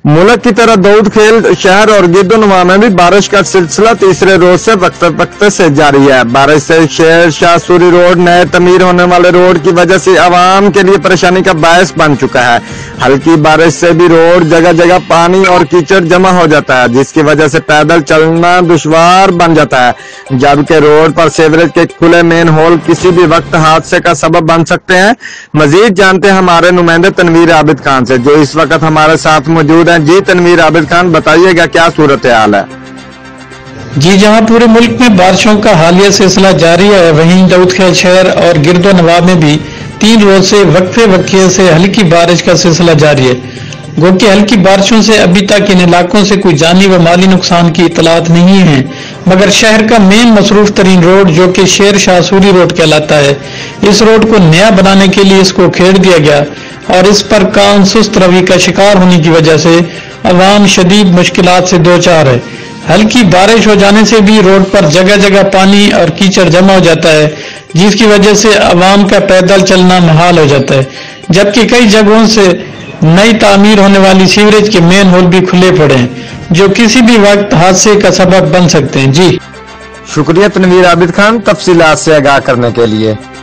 मुल्क की तरह दाऊद खेल शहर और गिरदोनवा में भी बारिश का सिलसिला तीसरे रोज से वक्त से जारी है। बारिश से शेर शाह सूरी रोड नए तमीर होने वाले रोड की वजह से आवाम के लिए परेशानी का बायस बन चुका है। हल्की बारिश से भी रोड जगह जगह पानी और कीचड़ जमा हो जाता है, जिसकी वजह से पैदल चलना दुश्वार बन जाता है। जबकि रोड पर सीवरेज के खुले मेन होल किसी भी वक्त हादसे का सबब बन सकते हैं। मजीद जानते हैं हमारे नुमाइंदे तनवीर आबिद खान से, जो इस वक्त हमारे साथ मौजूद हैं। जी तनवीर आबिद खान, बताइएगा क्या सूरत हाल है? जी, जहां पूरे मुल्क में बारिशों का हालिया सिलसिला जारी है, वहीं दाऊद खेल शहर और गिरदोनवा में भी 3 रोज से वक्फे से हल्की बारिश का सिलसिला जारी है। गो कि हल्की बारिशों से अभी तक इन इलाकों से कोई जानी व माली नुकसान की इतलात नहीं है, मगर शहर का मेन मसरूफ तरीन रोड जो कि शेर शाह सूरी रोड कहलाता है, इस रोड को नया बनाने के लिए इसको खेड़ दिया गया और इस पर काम सुस्त रवि का शिकार होने की वजह से अवाम शदीद मुश्किलात से दो चार है। हल्की बारिश हो जाने से भी रोड पर जगह जगह पानी और कीचड़ जमा हो जाता है, जिसकी वजह से अवाम का पैदल चलना मुहाल हो जाता है। जबकि कई जगहों से नई तामीर होने वाली सीवरेज के मेन होल भी खुले पड़े हैं, जो किसी भी वक्त हादसे का सबब बन सकते हैं। जी शुक्रिया तनवीर आबिद खान, तफसीलात से आगाह करने के लिए।